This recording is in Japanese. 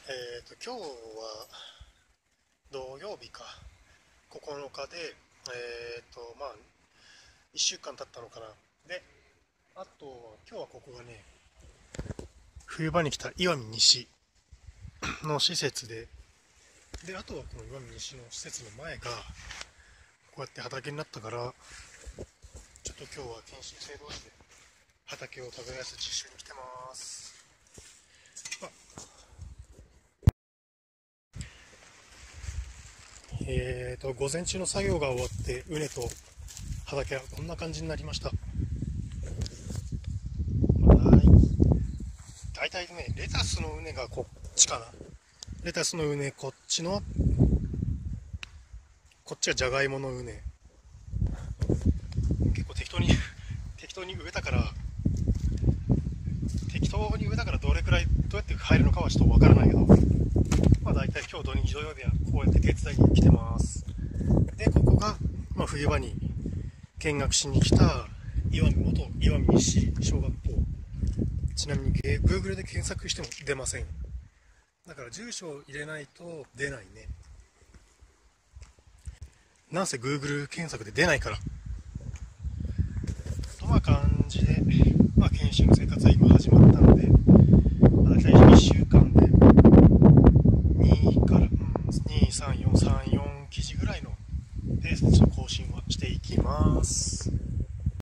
今日は土曜日か、9日で、1週間経ったのかな。で、あと、今日はここがね、冬場に来た石見西の施設で、あとはこの石見西の施設の前が、こうやって畑になったから、ちょっと今日は研修生同士で畑を耕す実習に来てます。午前中の作業が終わって、畝と畑はこんな感じになりました。大体ね、レタスの畝がこっちかな。レタスの畝、こっちがじゃがいもの畝。結構適当に植えたからどれくらいどうやって入るのかはちょっとわからないけど、大体今日土曜日はこうやって手伝いに来てます。で、ここが、冬場に見学しに来た石見西小学校。ちなみにGoogle で検索しても出ません。だから住所を入れないと出ないね。なんせ Google 検索で出ないから。と感じで、研修の生活は今始まったので、